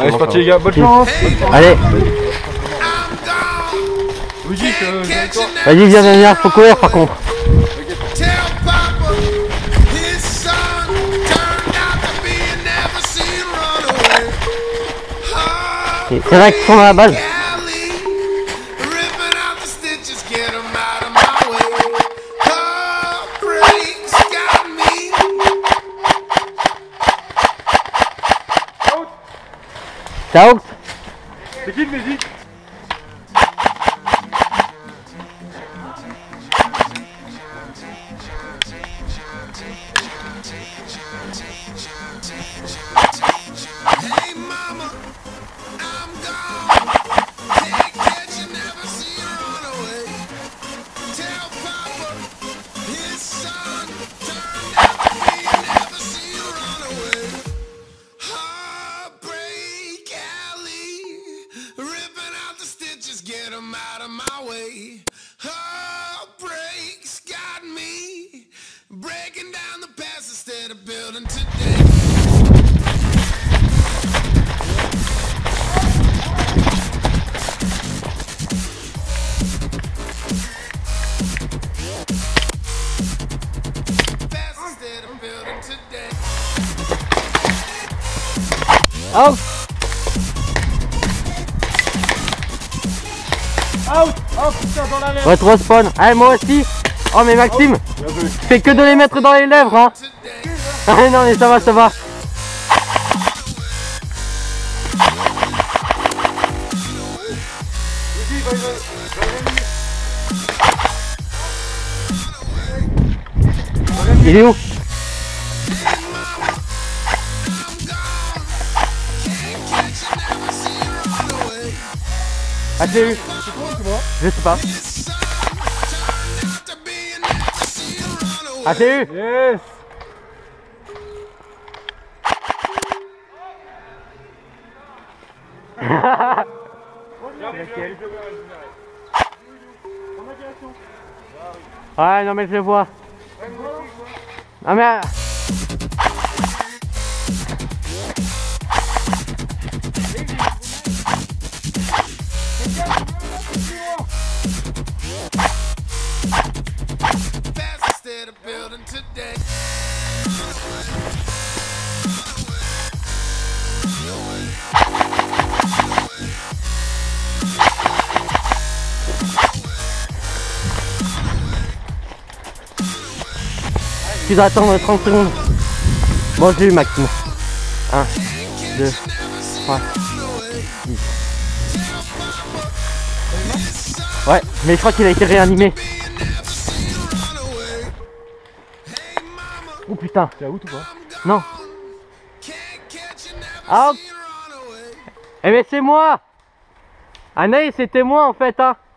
Allez, c'est parti les gars, bonne chance. Allez. Vas-y, viens, faut courir par contre. C'est vrai qu'ils sont à la balle. Ciao. C'est qui le musique? Get 'em out of my way. Heartbreak's got me breaking down the past instead of building today. Past instead of building today. Out. Out! Oh putain, dans la lèvre! Retro spawn. Allez, moi aussi. Oh, mais Maxime, tu fais que de les mettre dans les lèvres, hein. Ah non, mais ça va, ça va. Il est où? Ah, j'ai eu. Je sais pas. Ah, j'ai eu. Yes! Ouais, non mais je le vois. Ah mais... Tu dois attendre 30 secondes. Bon, j'ai eu Maxime. 1, 2, 3, 10. Ouais, mais je crois qu'il a été réanimé. Oh putain. T'es out ou pas? Non. Ah, eh mais c'est moi. Anaïs, c'était moi en fait, hein.